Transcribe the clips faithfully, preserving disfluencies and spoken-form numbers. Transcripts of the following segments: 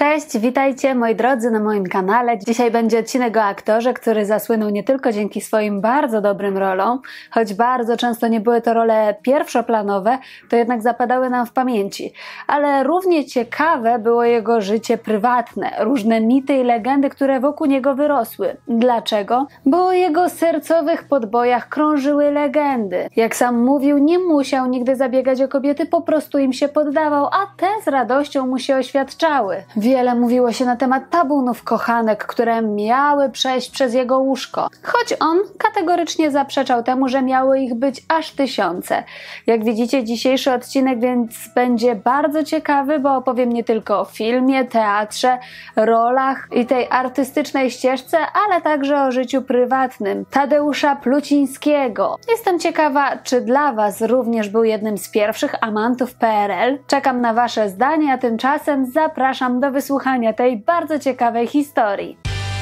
Cześć, witajcie moi drodzy na moim kanale. Dzisiaj będzie odcinek o aktorze, który zasłynął nie tylko dzięki swoim bardzo dobrym rolom, choć bardzo często nie były to role pierwszoplanowe, to jednak zapadały nam w pamięci. Ale równie ciekawe było jego życie prywatne, różne mity i legendy, które wokół niego wyrosły. Dlaczego? Bo o jego sercowych podbojach krążyły legendy. Jak sam mówił, nie musiał nigdy zabiegać o kobiety, po prostu im się poddawał, a te z radością mu się oświadczały. Wiele mówiło się na temat tabunów kochanek, które miały przejść przez jego łóżko, choć on kategorycznie zaprzeczał temu, że miały ich być aż tysiące. Jak widzicie, dzisiejszy odcinek więc będzie bardzo ciekawy, bo opowiem nie tylko o filmie, teatrze, rolach i tej artystycznej ścieżce, ale także o życiu prywatnym Tadeusza Plucińskiego. Jestem ciekawa, czy dla Was również był jednym z pierwszych amantów P R L. Czekam na Wasze zdanie, a tymczasem zapraszam do wysłuchania tej bardzo ciekawej historii.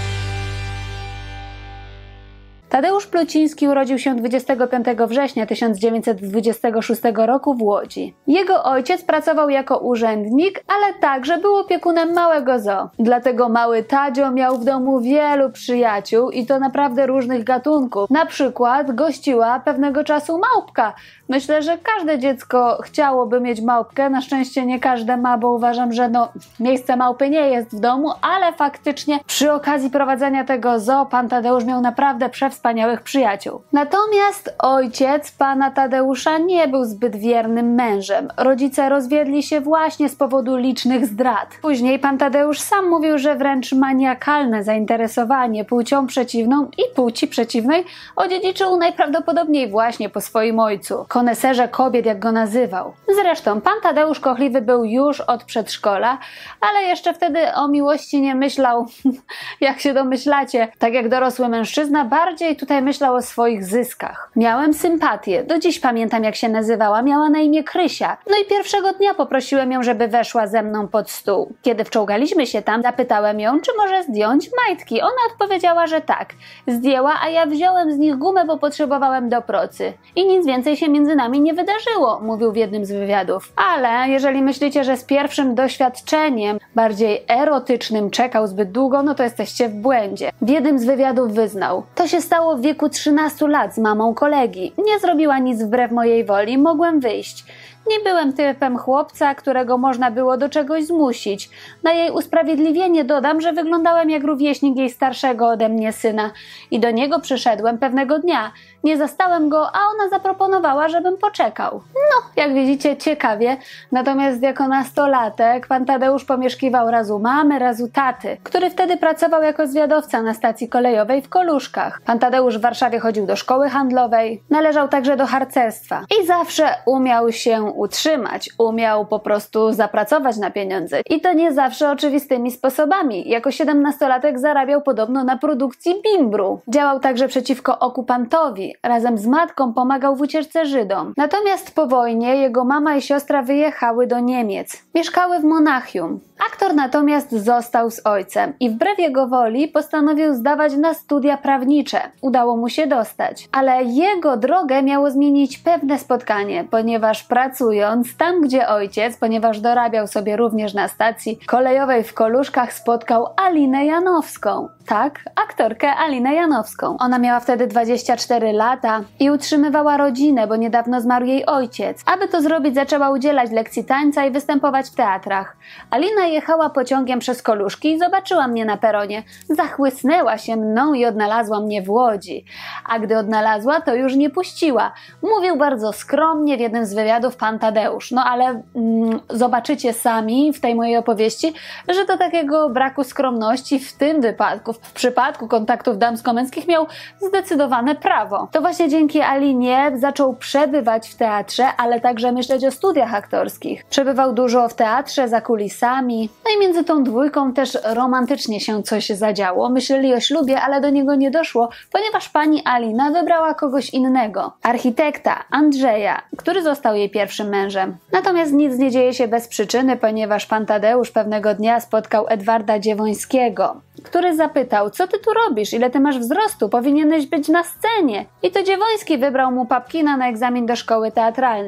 Tadeusz Pluciński urodził się dwudziestego piątego września tysiąc dziewięćset dwudziestego szóstego roku w Łodzi. Jego ojciec pracował jako urzędnik, ale także był opiekunem małego zoo. Dlatego mały Tadzio miał w domu wielu przyjaciół i to naprawdę różnych gatunków. Na przykład gościła pewnego czasu małpka. Myślę, że każde dziecko chciałoby mieć małpkę, na szczęście nie każde ma, bo uważam, że no, miejsce małpy nie jest w domu, ale faktycznie przy okazji prowadzenia tego zoo pan Tadeusz miał naprawdę przewspaniałych przyjaciół. Natomiast ojciec pana Tadeusza nie był zbyt wiernym mężem. Rodzice rozwiedli się właśnie z powodu licznych zdrad. Później pan Tadeusz sam mówił, że wręcz maniakalne zainteresowanie płcią przeciwną i płci przeciwnej odziedziczył najprawdopodobniej właśnie po swoim ojcu. Koneserze kobiet, jak go nazywał. Zresztą pan Tadeusz kochliwy był już od przedszkola, ale jeszcze wtedy o miłości nie myślał, jak się domyślacie. Tak jak dorosły mężczyzna, bardziej tutaj myślał o swoich zyskach. Miałem sympatię, do dziś pamiętam jak się nazywała, miała na imię Krysia. No i pierwszego dnia poprosiłem ją, żeby weszła ze mną pod stół. Kiedy wczołgaliśmy się tam, zapytałem ją, czy może zdjąć majtki. Ona odpowiedziała, że tak. Zdjęła, a ja wziąłem z nich gumę, bo potrzebowałem do procy. I nic więcej się między nami nie wydarzyło, mówił w jednym z wywiadów. Ale jeżeli myślicie, że z pierwszym doświadczeniem, bardziej erotycznym, czekał zbyt długo, no to jesteście w błędzie. W jednym z wywiadów wyznał: to się stało w wieku trzynastu lat z mamą kolegi. Nie zrobiła nic wbrew mojej woli, mogłem wyjść. Nie byłem typem chłopca, którego można było do czegoś zmusić. Na jej usprawiedliwienie dodam, że wyglądałem jak rówieśnik jej starszego ode mnie syna. I do niego przyszedłem pewnego dnia. Nie zastałem go, a ona zaproponowała, żebym poczekał. No, jak widzicie, ciekawie. Natomiast jako nastolatek pan Tadeusz pomieszkiwał raz u mamy, raz u taty, który wtedy pracował jako zwiadowca na stacji kolejowej w Koluszkach. Pan Tadeusz w Warszawie chodził do szkoły handlowej, należał także do harcerstwa i zawsze umiał się utrzymać, umiał po prostu zapracować na pieniądze. I to nie zawsze oczywistymi sposobami. Jako siedemnastolatek zarabiał podobno na produkcji bimbru. Działał także przeciwko okupantowi. Razem z matką pomagał w ucieczce Żydom. Natomiast po wojnie jego mama i siostra wyjechały do Niemiec. Mieszkały w Monachium. Aktor natomiast został z ojcem i wbrew jego woli postanowił zdawać na studia prawnicze. Udało mu się dostać. Ale jego drogę miało zmienić pewne spotkanie, ponieważ pracując tam, gdzie ojciec, ponieważ dorabiał sobie również na stacji kolejowej w Koluszkach, spotkał Alinę Janowską. Tak, aktorkę Alinę Janowską. Ona miała wtedy dwadzieścia cztery lata i utrzymywała rodzinę, bo niedawno zmarł jej ojciec. Aby to zrobić, zaczęła udzielać lekcji tańca i występować w teatrach. Alina jechała pociągiem przez Koluszki i zobaczyła mnie na peronie. Zachłysnęła się mną i odnalazła mnie w Łodzi. A gdy odnalazła, to już nie puściła. Mówił bardzo skromnie w jednym z wywiadów pan Tadeusz. No ale mm, zobaczycie sami w tej mojej opowieści, że do takiego braku skromności w tym wypadku, w przypadku kontaktów damsko-męskich miał zdecydowane prawo. To właśnie dzięki Alinie zaczął przebywać w teatrze, ale także myśleć o studiach aktorskich. Przebywał dużo w teatrze, za kulisami. No i między tą dwójką też romantycznie się coś zadziało. Myśleli o ślubie, ale do niego nie doszło, ponieważ pani Alina wybrała kogoś innego. Architekta Andrzeja, który został jej pierwszym mężem. Natomiast nic nie dzieje się bez przyczyny, ponieważ pan Tadeusz pewnego dnia spotkał Edwarda Dziewońskiego, który zapytał: co ty tu robisz? Ile ty masz wzrostu? Powinieneś być na scenie. I to Dziewoński wybrał mu papkina na egzamin do szkoły teatralnej.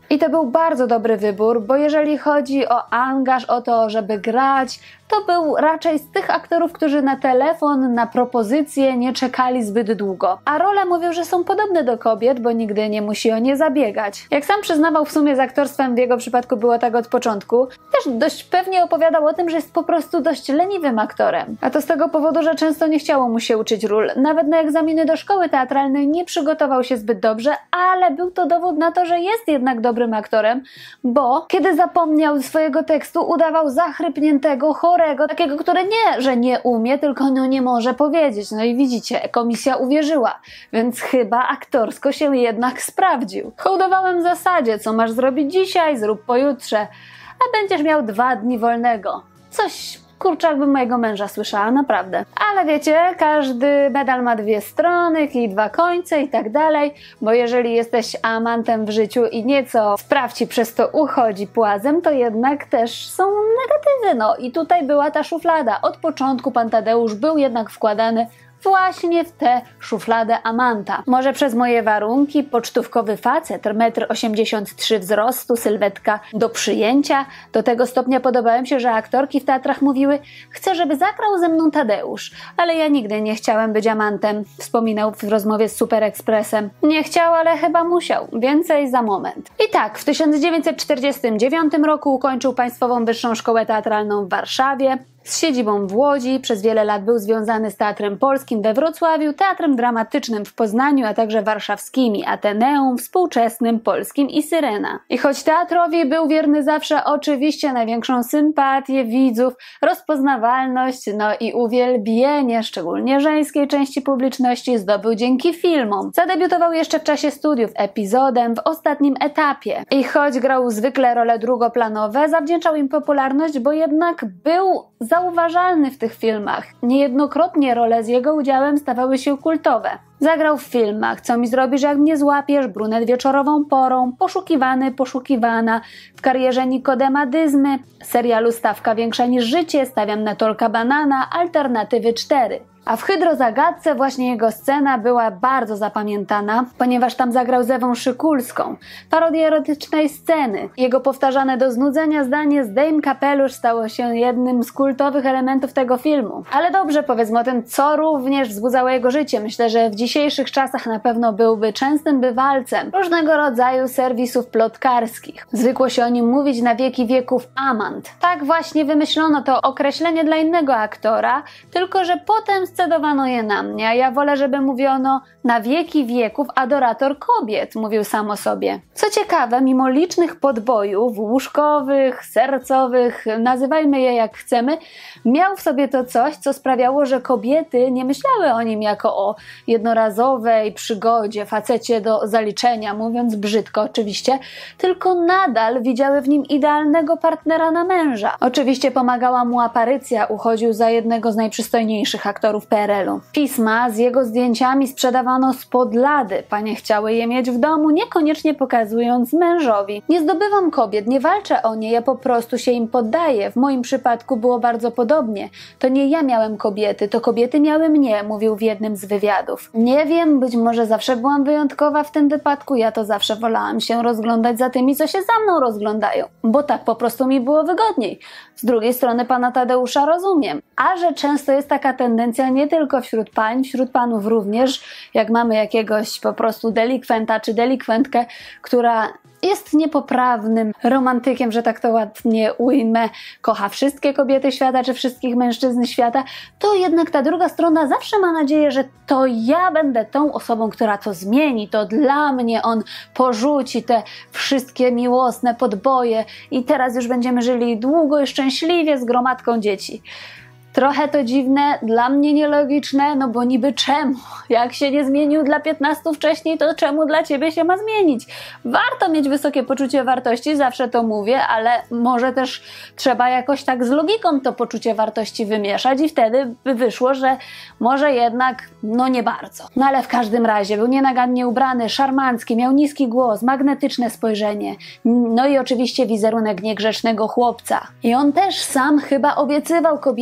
I to był bardzo dobry wybór, bo jeżeli chodzi o angaż, o to, żeby grać, to był raczej z tych aktorów, którzy na telefon, na propozycje nie czekali zbyt długo. A role mówią, że są podobne do kobiet, bo nigdy nie musi o nie zabiegać. Jak sam przyznawał, w sumie z aktorstwem w jego przypadku było tak od początku, też dość pewnie opowiadał o tym, że jest po prostu dość leniwym aktorem. A to z tego powodu, że często nie chciało mu się uczyć ról. Nawet na egzaminy do szkoły teatralnej nie przygotował się zbyt dobrze, ale był to dowód na to, że jest jednak dobrym aktorem, bo kiedy zapomniał swojego tekstu, udawał zachrypniętego, chorego, takiego, który nie, że nie umie, tylko no nie może powiedzieć. No i widzicie, komisja uwierzyła, więc chyba aktorsko się jednak sprawdził. Hołdowałem zasadzie, co masz zrobić dzisiaj, zrób pojutrze, a będziesz miał dwa dni wolnego. Coś, kurczę, jakbym mojego męża słyszała, naprawdę. Ale wiecie, każdy medal ma dwie strony, i dwa końce i tak dalej, bo jeżeli jesteś amantem w życiu i nieco spraw ci przez to uchodzi płazem, to jednak też są negatywy. No i tutaj była ta szuflada. Od początku pan Tadeusz był jednak wkładany właśnie w tę szufladę amanta. Może przez moje warunki, pocztówkowy facet, metr osiemdziesiąt trzy wzrostu, sylwetka do przyjęcia. Do tego stopnia podobałem się, że aktorki w teatrach mówiły: chcę, żeby zagrał ze mną Tadeusz, ale ja nigdy nie chciałem być amantem, wspominał w rozmowie z Super Expressem. Nie chciał, ale chyba musiał. Więcej za moment. I tak, w tysiąc dziewięćset czterdziestym dziewiątym roku ukończył Państwową Wyższą Szkołę Teatralną w Warszawie. Z siedzibą w Łodzi, przez wiele lat był związany z Teatrem Polskim we Wrocławiu, Teatrem Dramatycznym w Poznaniu, a także warszawskimi Ateneum, Współczesnym, Polskim i Syrena. I choć teatrowi był wierny zawsze, oczywiście największą sympatię widzów, rozpoznawalność, no i uwielbienie, szczególnie żeńskiej części publiczności, zdobył dzięki filmom. Zadebiutował jeszcze w czasie studiów epizodem w Ostatnim etapie. I choć grał zwykle role drugoplanowe, zawdzięczał im popularność, bo jednak był zauważalny w tych filmach. Niejednokrotnie role z jego udziałem stawały się kultowe. Zagrał w filmach Co mi zrobisz, jak mnie złapiesz, Brunet wieczorową porą, Poszukiwany, poszukiwana, w karierze Nikodemadyzmy, serialu Stawka większa niż życie, Stawiam na Tolka banana, Alternatywy cztery. A w Hydrozagadce właśnie jego scena była bardzo zapamiętana, ponieważ tam zagrał z Ewą Szykulską. Parodię erotycznej sceny. Jego powtarzane do znudzenia zdanie "zdejm kapelusz" stało się jednym z kultowych elementów tego filmu. Ale dobrze, powiedzmy o tym, co również wzbudzało jego życie. Myślę, że w dzisiejszych czasach na pewno byłby częstym bywalcem różnego rodzaju serwisów plotkarskich. Zwykło się o nim mówić na wieki wieków amant. Tak właśnie wymyślono to określenie dla innego aktora, tylko że potem scedowano je na mnie, a ja wolę, żeby mówiono na wieki wieków adorator kobiet, mówił sam o sobie. Co ciekawe, mimo licznych podbojów łóżkowych, sercowych, nazywajmy je jak chcemy, miał w sobie to coś, co sprawiało, że kobiety nie myślały o nim jako o jednorazowej przygodzie, facecie do zaliczenia, mówiąc brzydko oczywiście, tylko nadal widziały w nim idealnego partnera na męża. Oczywiście pomagała mu aparycja, uchodził za jednego z najprzystojniejszych aktorów P R L-u. Pisma z jego zdjęciami sprzedawano spod lady. Panie chciały je mieć w domu, niekoniecznie pokazując mężowi. Nie zdobywam kobiet, nie walczę o nie, ja po prostu się im poddaję. W moim przypadku było bardzo podobnie. To nie ja miałem kobiety, to kobiety miały mnie, mówił w jednym z wywiadów. Nie wiem, być może zawsze byłam wyjątkowa w tym wypadku, ja to zawsze wolałam się rozglądać za tymi, co się za mną rozglądają, bo tak po prostu mi było wygodniej. Z drugiej strony pana Tadeusza rozumiem. A że często jest taka tendencja nie tylko wśród pań, wśród panów również, jak mamy jakiegoś po prostu delikwenta czy delikwentkę, która jest niepoprawnym romantykiem, że tak to ładnie ujmę, kocha wszystkie kobiety świata czy wszystkich mężczyzn świata, to jednak ta druga strona zawsze ma nadzieję, że to ja będę tą osobą, która to zmieni, to dla mnie on porzuci te wszystkie miłosne podboje i teraz już będziemy żyli długo i szczęśliwie z gromadką dzieci. Trochę to dziwne, dla mnie nielogiczne, no bo niby czemu? Jak się nie zmienił dla piętnastu wcześniej, to czemu dla ciebie się ma zmienić? Warto mieć wysokie poczucie wartości, zawsze to mówię, ale może też trzeba jakoś tak z logiką to poczucie wartości wymieszać i wtedy by wyszło, że może jednak, no nie bardzo. No ale w każdym razie był nienagannie ubrany, szarmancki, miał niski głos, magnetyczne spojrzenie, no i oczywiście wizerunek niegrzecznego chłopca. I on też sam chyba obiecywał kobietom,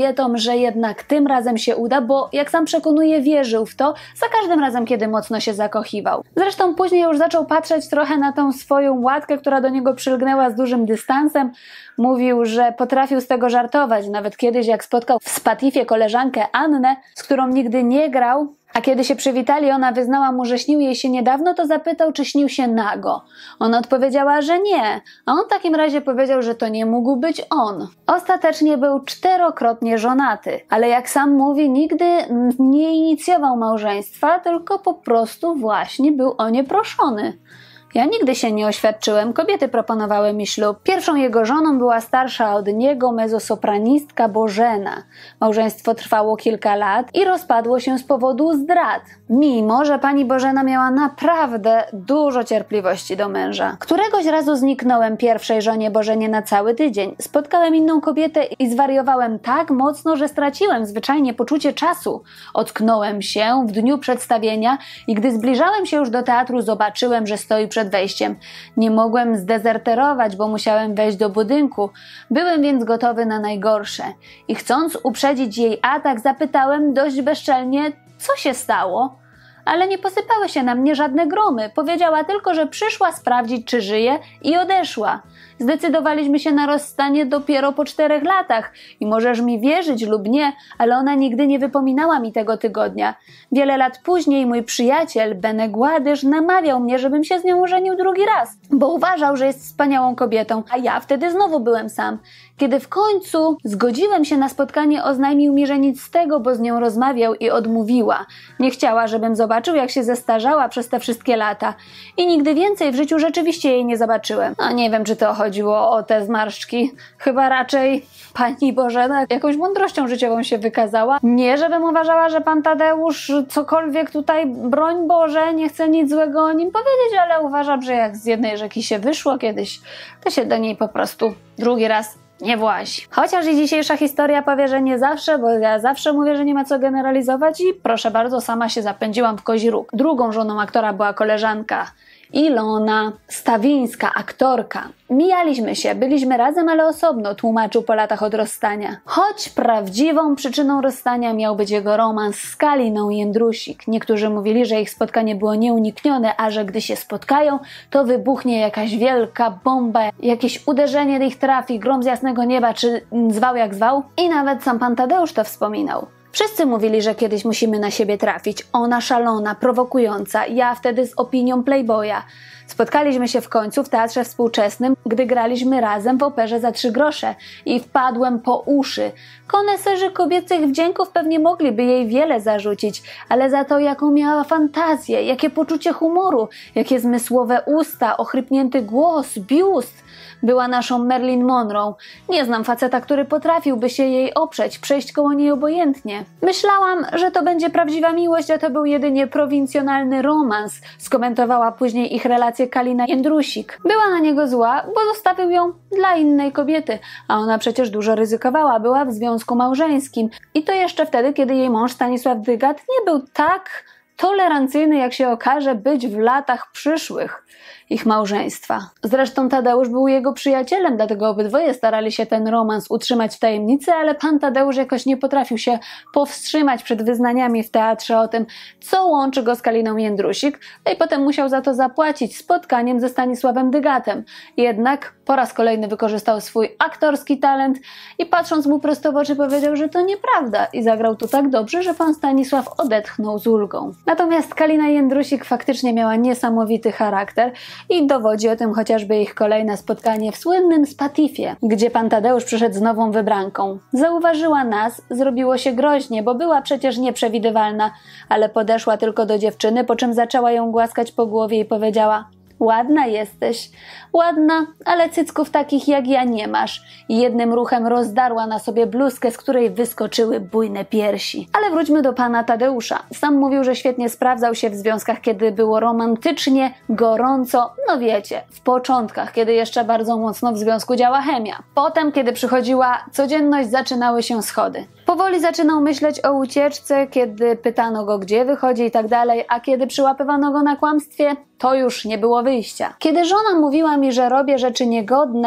że jednak tym razem się uda, bo jak sam przekonuje, wierzył w to za każdym razem, kiedy mocno się zakochiwał. Zresztą później już zaczął patrzeć trochę na tą swoją łatkę, która do niego przylgnęła z dużym dystansem. Mówił, że potrafił z tego żartować. Nawet kiedyś, jak spotkał w Spatifie koleżankę Annę, z którą nigdy nie grał, a kiedy się przywitali, ona wyznała mu, że śnił jej się niedawno, to zapytał, czy śnił się nago. Ona odpowiedziała, że nie, a on w takim razie powiedział, że to nie mógł być on. Ostatecznie był czterokrotnie żonaty, ale jak sam mówi, nigdy nie inicjował małżeństwa, tylko po prostu właśnie był o nie proszony. Ja nigdy się nie oświadczyłem, kobiety proponowały mi ślub. Pierwszą jego żoną była starsza od niego mezzosopranistka Bożena. Małżeństwo trwało kilka lat i rozpadło się z powodu zdrad. Mimo że pani Bożena miała naprawdę dużo cierpliwości do męża. Któregoś razu zniknąłem pierwszej żonie Bożenie na cały tydzień. Spotkałem inną kobietę i zwariowałem tak mocno, że straciłem zwyczajnie poczucie czasu. Ocknąłem się w dniu przedstawienia i gdy zbliżałem się już do teatru, zobaczyłem, że stoi przed wejściem. Nie mogłem zdezerterować, bo musiałem wejść do budynku. Byłem więc gotowy na najgorsze. I chcąc uprzedzić jej atak, zapytałem dość bezczelnie, co się stało? Ale nie posypały się na mnie żadne gromy. Powiedziała tylko, że przyszła sprawdzić, czy żyje i odeszła. Zdecydowaliśmy się na rozstanie dopiero po czterech latach i możesz mi wierzyć lub nie, ale ona nigdy nie wypominała mi tego tygodnia. Wiele lat później mój przyjaciel Benek Gładysz namawiał mnie, żebym się z nią ożenił drugi raz, bo uważał, że jest wspaniałą kobietą, a ja wtedy znowu byłem sam. Kiedy w końcu zgodziłem się na spotkanie, oznajmił mi, że nic z tego, bo z nią rozmawiał i odmówiła. Nie chciała, żebym zobaczył, jak się zestarzała przez te wszystkie lata. I nigdy więcej w życiu rzeczywiście jej nie zobaczyłem. A nie wiem, czy to chodziło o te zmarszczki. Chyba raczej pani Bożena jakąś mądrością życiową się wykazała. Nie, żebym uważała, że pan Tadeusz cokolwiek tutaj, broń Boże, nie chce nic złego o nim powiedzieć, ale uważam, że jak z jednej rzeki się wyszło kiedyś, to się do niej po prostu drugi raz nie włazi. Chociaż i dzisiejsza historia powie, że nie zawsze, bo ja zawsze mówię, że nie ma co generalizować i proszę bardzo, sama się zapędziłam w kozi róg. Drugą żoną aktora była koleżanka Ilona Stawińska, aktorka. Mijaliśmy się, byliśmy razem, ale osobno, tłumaczył po latach od rozstania. Choć prawdziwą przyczyną rozstania miał być jego romans z Kaliną Jędrusik. Niektórzy mówili, że ich spotkanie było nieuniknione, a że gdy się spotkają, to wybuchnie jakaś wielka bomba, jakieś uderzenie ich trafi, grom z jasnego nieba, czy zwał jak zwał. I nawet sam pan Tadeusz to wspominał. Wszyscy mówili, że kiedyś musimy na siebie trafić. Ona szalona, prowokująca, ja wtedy z opinią playboya. Spotkaliśmy się w końcu w Teatrze Współczesnym, gdy graliśmy razem w operze za trzy grosze i wpadłem po uszy. Koneserzy kobiecych wdzięków pewnie mogliby jej wiele zarzucić, ale za to jaką miała fantazję, jakie poczucie humoru, jakie zmysłowe usta, ochrypnięty głos, biust. Była naszą Marilyn Monroe. Nie znam faceta, który potrafiłby się jej oprzeć, przejść koło niej obojętnie. Myślałam, że to będzie prawdziwa miłość, a to był jedynie prowincjonalny romans, skomentowała później ich relację Kalina Jędrusik. Była na niego zła, bo zostawił ją dla innej kobiety, a ona przecież dużo ryzykowała, była w związku małżeńskim. I to jeszcze wtedy, kiedy jej mąż Stanisław Dygat nie był tak tolerancyjny, jak się okaże, być w latach przyszłych ich małżeństwa. Zresztą Tadeusz był jego przyjacielem, dlatego obydwoje starali się ten romans utrzymać w tajemnicy, ale pan Tadeusz jakoś nie potrafił się powstrzymać przed wyznaniami w teatrze o tym, co łączy go z Kaliną Jędrusik, no i potem musiał za to zapłacić spotkaniem ze Stanisławem Dygatem. Jednak po raz kolejny wykorzystał swój aktorski talent i patrząc mu prosto w oczy powiedział, że to nieprawda i zagrał to tak dobrze, że pan Stanisław odetchnął z ulgą. Natomiast Kalina Jędrusik faktycznie miała niesamowity charakter i dowodzi o tym chociażby ich kolejne spotkanie w słynnym Spatifie, gdzie pan Tadeusz przyszedł z nową wybranką. Zauważyła nas, zrobiło się groźnie, bo była przecież nieprzewidywalna, ale podeszła tylko do dziewczyny, po czym zaczęła ją głaskać po głowie i powiedziała: ładna jesteś, ładna, ale cycków takich jak ja nie masz. I jednym ruchem rozdarła na sobie bluzkę, z której wyskoczyły bujne piersi. Ale wróćmy do pana Tadeusza. Sam mówił, że świetnie sprawdzał się w związkach, kiedy było romantycznie, gorąco, no wiecie, w początkach, kiedy jeszcze bardzo mocno w związku działa chemia. Potem, kiedy przychodziła codzienność, zaczynały się schody. Powoli zaczynał myśleć o ucieczce, kiedy pytano go, gdzie wychodzi i tak dalej, a kiedy przyłapywano go na kłamstwie, to już nie było wyjścia. Kiedy żona mówiła mi, że robię rzeczy niegodne, to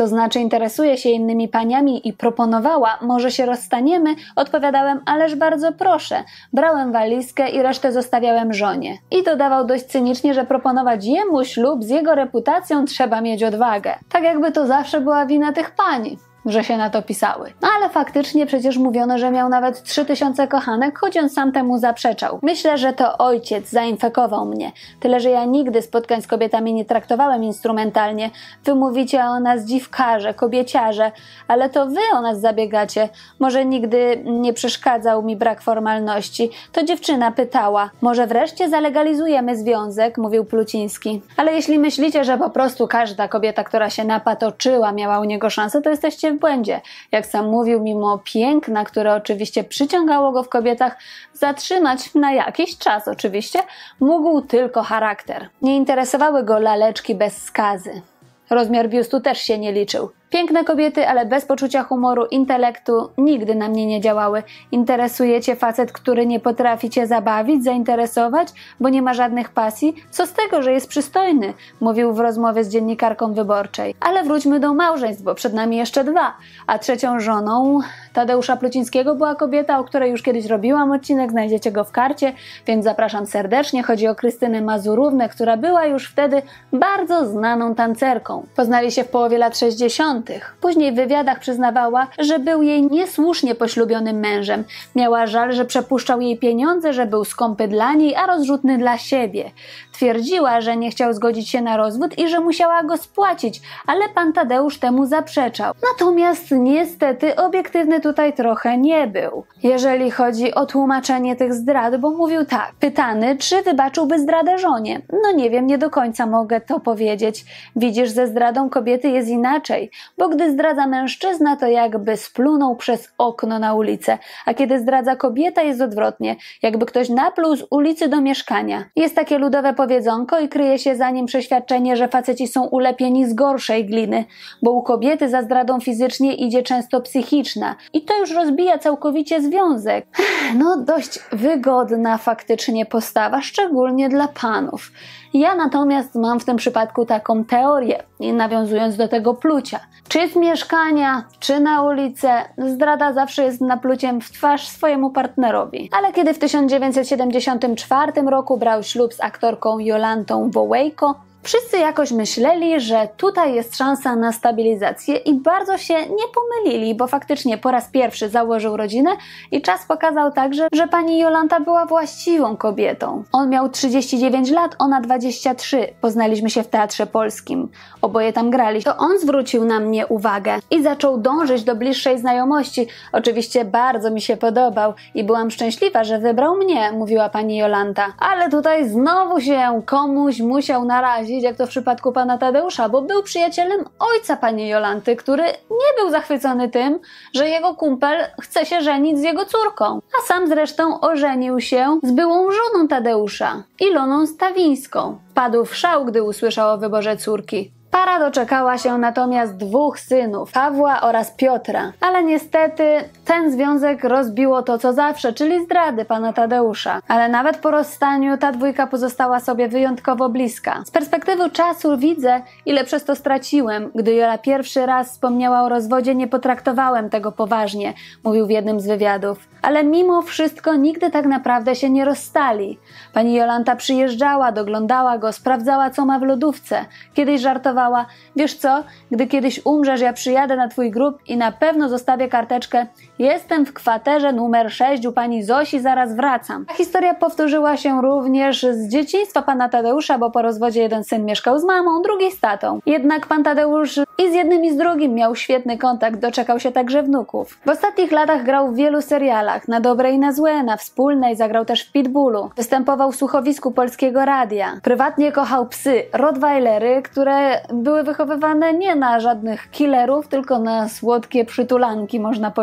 to znaczy interesuje się innymi paniami i proponowała, może się rozstaniemy, odpowiadałem, ależ bardzo proszę. Brałem walizkę i resztę zostawiałem żonie. I dodawał dość cynicznie, że proponować jemu ślub z jego reputacją trzeba mieć odwagę. Tak jakby to zawsze była wina tych pań, że się na to pisały. No ale faktycznie przecież mówiono, że miał nawet trzy tysiące kochanek, choć on sam temu zaprzeczał. Myślę, że to ojciec zainfekował mnie. Tyle, że ja nigdy spotkań z kobietami nie traktowałem instrumentalnie. Wy mówicie o nas dziwkarze, kobieciarze, ale to wy o nas zabiegacie. Może nigdy nie przeszkadzał mi brak formalności. To dziewczyna pytała. Może wreszcie zalegalizujemy związek, mówił Pluciński. Ale jeśli myślicie, że po prostu każda kobieta, która się napatoczyła, miała u niego szansę, to jesteście w błędzie. Jak sam mówił, mimo piękna, które oczywiście przyciągało go w kobietach, zatrzymać na jakiś czas oczywiście, mógł tylko charakter. Nie interesowały go laleczki bez skazy. Rozmiar biustu też się nie liczył. Piękne kobiety, ale bez poczucia humoru, intelektu nigdy na mnie nie działały. Interesuje cię facet, który nie potrafi cię zabawić, zainteresować, bo nie ma żadnych pasji? Co z tego, że jest przystojny? Mówił w rozmowie z dziennikarką Wyborczej. Ale wróćmy do małżeństw, bo przed nami jeszcze dwa. A trzecią żoną Tadeusza Plucińskiego była kobieta, o której już kiedyś robiłam odcinek, znajdziecie go w karcie, więc zapraszam serdecznie. Chodzi o Krystynę Mazurównę, która była już wtedy bardzo znaną tancerką. Poznali się w połowie lat sześćdziesiątych. Później w wywiadach przyznawała, że był jej niesłusznie poślubionym mężem. Miała żal, że przepuszczał jej pieniądze, że był skąpy dla niej, a rozrzutny dla siebie. Twierdziła, że nie chciał zgodzić się na rozwód i że musiała go spłacić, ale pan Tadeusz temu zaprzeczał. Natomiast niestety obiektywny tutaj trochę nie był, jeżeli chodzi o tłumaczenie tych zdrad, bo mówił tak. Pytany, czy wybaczyłby zdradę żonie? No nie wiem, nie do końca mogę to powiedzieć. Widzisz, ze zdradą kobiety jest inaczej, bo gdy zdradza mężczyzna, to jakby splunął przez okno na ulicę, a kiedy zdradza kobieta, jest odwrotnie, jakby ktoś napluł z ulicy do mieszkania. Jest takie ludowe powiedzonko i kryje się za nim przeświadczenie, że faceci są ulepieni z gorszej gliny, bo u kobiety za zdradą fizycznie idzie często psychiczna i to już rozbija całkowicie związek. No dość wygodna faktycznie postawa, szczególnie dla panów. Ja natomiast mam w tym przypadku taką teorię, nawiązując do tego plucia. Czy z mieszkania, czy na ulicę, zdrada zawsze jest napluciem w twarz swojemu partnerowi. Ale kiedy w tysiąc dziewięćset siedemdziesiątym czwartym roku brał ślub z aktorką Jolantą Wołejko, wszyscy jakoś myśleli, że tutaj jest szansa na stabilizację i bardzo się nie pomylili, bo faktycznie po raz pierwszy założył rodzinę i czas pokazał także, że pani Jolanta była właściwą kobietą. On miał trzydzieści dziewięć lat, ona dwadzieścia trzy. Poznaliśmy się w Teatrze Polskim. Oboje tam grali. To on zwrócił na mnie uwagę i zaczął dążyć do bliższej znajomości. Oczywiście bardzo mi się podobał i byłam szczęśliwa, że wybrał mnie, mówiła pani Jolanta. Ale tutaj znowu się komuś musiał narazić, jak to w przypadku pana Tadeusza, bo był przyjacielem ojca pani Jolanty, który nie był zachwycony tym, że jego kumpel chce się żenić z jego córką. A sam zresztą ożenił się z byłą żoną Tadeusza, Iloną Stawińską. Padł w szał, gdy usłyszał o wyborze córki. Para doczekała się natomiast dwóch synów, Pawła oraz Piotra. Ale niestety ten związek rozbiło to co zawsze, czyli zdrady pana Tadeusza. Ale nawet po rozstaniu ta dwójka pozostała sobie wyjątkowo bliska. Z perspektywy czasu widzę, ile przez to straciłem. Gdy Jola pierwszy raz wspomniała o rozwodzie, nie potraktowałem tego poważnie, mówił w jednym z wywiadów. Ale mimo wszystko nigdy tak naprawdę się nie rozstali. Pani Jolanta przyjeżdżała, doglądała go, sprawdzała, co ma w lodówce. Kiedyś żartowała: wiesz co, gdy kiedyś umrzesz, ja przyjadę na twój grób i na pewno zostawię karteczkę: jestem w kwaterze numer sześć u pani Zosi, zaraz wracam. Ta historia powtórzyła się również z dzieciństwa pana Tadeusza, bo po rozwodzie jeden syn mieszkał z mamą, drugi z tatą. Jednak pan Tadeusz i z jednym i z drugim miał świetny kontakt, doczekał się także wnuków. W ostatnich latach grał w wielu serialach, na dobre i na złe, na Wspólnej, zagrał też w Pitbullu. Występował w słuchowisku Polskiego Radia. Prywatnie kochał psy, rottweilery, które były wychowywane nie na żadnych killerów, tylko na słodkie przytulanki, można powiedzieć.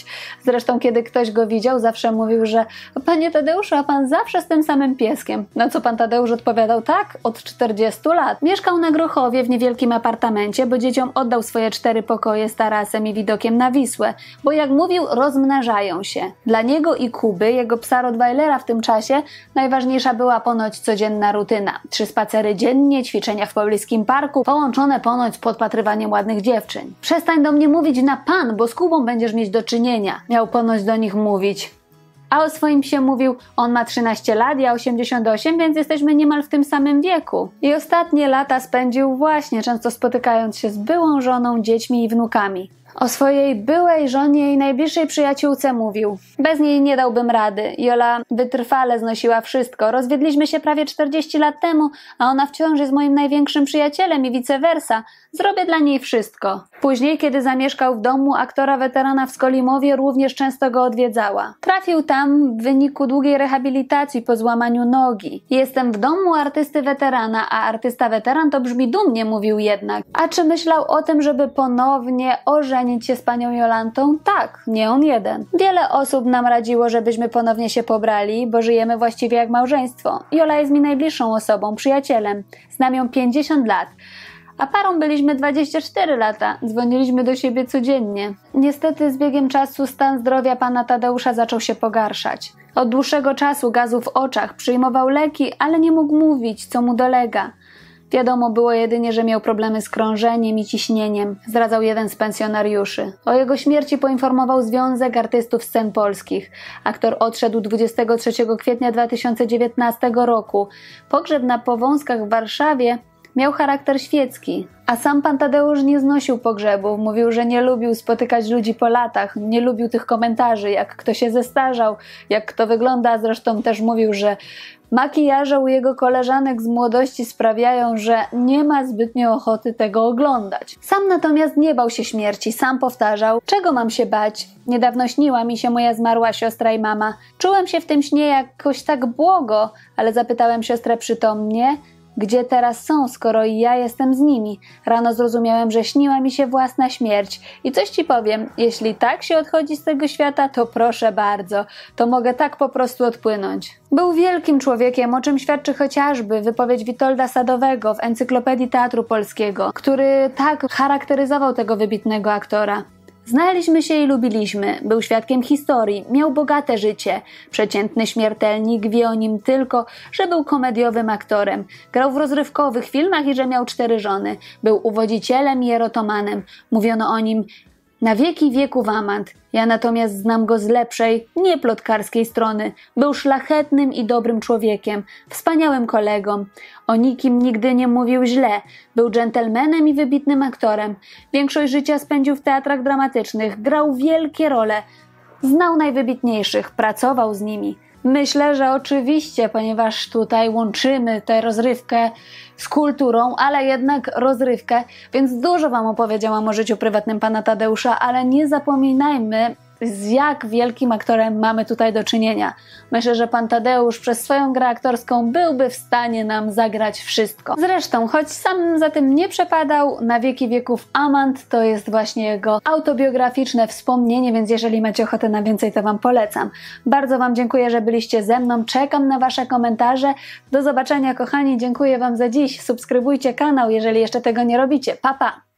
Zresztą kiedy ktoś go widział, zawsze mówił, że panie Tadeuszu, a pan zawsze z tym samym pieskiem. Na co pan Tadeusz odpowiadał, tak, od czterdziestu lat. Mieszkał na Grochowie w niewielkim apartamencie, bo dzieciom oddał swoje cztery pokoje z tarasem i widokiem na Wisłę, bo jak mówił, rozmnażają się. Dla niego i Kuby, jego psa Rottweilera w tym czasie, najważniejsza była ponoć codzienna rutyna. Trzy spacery dziennie, ćwiczenia w pobliskim parku, połączone ponoć z podpatrywaniem ładnych dziewczyn. Przestań do mnie mówić na pan, bo z Kubą będziesz mieć do czynienia. Miał ponoć do nich mówić. A o swoim psie mówił, on ma trzynaście lat, ja osiemdziesiąt osiem, więc jesteśmy niemal w tym samym wieku. I ostatnie lata spędził właśnie, często spotykając się z byłą żoną, dziećmi i wnukami. O swojej byłej żonie i najbliższej przyjaciółce mówił, bez niej nie dałbym rady. Jola wytrwale znosiła wszystko. Rozwiedliśmy się prawie czterdzieści lat temu, a ona wciąż jest moim największym przyjacielem i vice versa. Zrobię dla niej wszystko. Później, kiedy zamieszkał w domu aktora weterana w Skolimowie, również często go odwiedzała. Trafił tam w wyniku długiej rehabilitacji po złamaniu nogi. Jestem w domu artysty weterana, a artysta weteran to brzmi dumnie, mówił jednak. A czy myślał o tym, żeby ponownie ożenić się z panią Jolantą? Tak, nie on jeden. Wiele osób nam radziło, żebyśmy ponownie się pobrali, bo żyjemy właściwie jak małżeństwo. Jola jest mi najbliższą osobą, przyjacielem. Znam ją pięćdziesiąt lat. A parą byliśmy dwadzieścia cztery lata. Dzwoniliśmy do siebie codziennie. Niestety z biegiem czasu stan zdrowia pana Tadeusza zaczął się pogarszać. Od dłuższego czasu gazu w oczach, przyjmował leki, ale nie mógł mówić, co mu dolega. Wiadomo było jedynie, że miał problemy z krążeniem i ciśnieniem, zdradzał jeden z pensjonariuszy. O jego śmierci poinformował Związek Artystów Scen Polskich. Aktor odszedł dwudziestego trzeciego kwietnia dwa tysiące dziewiętnastego roku. Pogrzeb na Powązkach w Warszawie miał charakter świecki, a sam pan Tadeusz nie znosił pogrzebów. Mówił, że nie lubił spotykać ludzi po latach, nie lubił tych komentarzy, jak kto się zestarzał, jak kto wygląda. Zresztą też mówił, że makijaże u jego koleżanek z młodości sprawiają, że nie ma zbytnio ochoty tego oglądać. Sam natomiast nie bał się śmierci, sam powtarzał, czego mam się bać? Niedawno śniła mi się moja zmarła siostra i mama. Czułem się w tym śnie jakoś tak błogo, ale zapytałem siostrę przytomnie, gdzie teraz są, skoro i ja jestem z nimi. Rano zrozumiałem, że śniła mi się własna śmierć. I coś ci powiem, jeśli tak się odchodzi z tego świata, to proszę bardzo, to mogę tak po prostu odpłynąć. Był wielkim człowiekiem, o czym świadczy chociażby wypowiedź Witolda Sadowego w Encyklopedii Teatru Polskiego, który tak charakteryzował tego wybitnego aktora. Znaliśmy się i lubiliśmy, był świadkiem historii, miał bogate życie. Przeciętny śmiertelnik wie o nim tylko, że był komediowym aktorem. Grał w rozrywkowych filmach i że miał cztery żony. Był uwodzicielem i erotomanem. Mówiono o nim na wieki wieków amant. Ja natomiast znam go z lepszej, nie plotkarskiej strony. Był szlachetnym i dobrym człowiekiem, wspaniałym kolegą. O nikim nigdy nie mówił źle. Był dżentelmenem i wybitnym aktorem. Większość życia spędził w teatrach dramatycznych, grał wielkie role. Znał najwybitniejszych, pracował z nimi. Myślę, że oczywiście, ponieważ tutaj łączymy tę rozrywkę z kulturą, ale jednak rozrywkę, więc dużo wam opowiedziałam o życiu prywatnym pana Tadeusza, ale nie zapominajmy, z jak wielkim aktorem mamy tutaj do czynienia. Myślę, że pan Tadeusz przez swoją grę aktorską byłby w stanie nam zagrać wszystko. Zresztą, choć sam za tym nie przepadał, na wieki wieków amant to jest właśnie jego autobiograficzne wspomnienie, więc jeżeli macie ochotę na więcej, to wam polecam. Bardzo wam dziękuję, że byliście ze mną, czekam na wasze komentarze. Do zobaczenia, kochani, dziękuję wam za dziś. Subskrybujcie kanał, jeżeli jeszcze tego nie robicie. Pa, pa!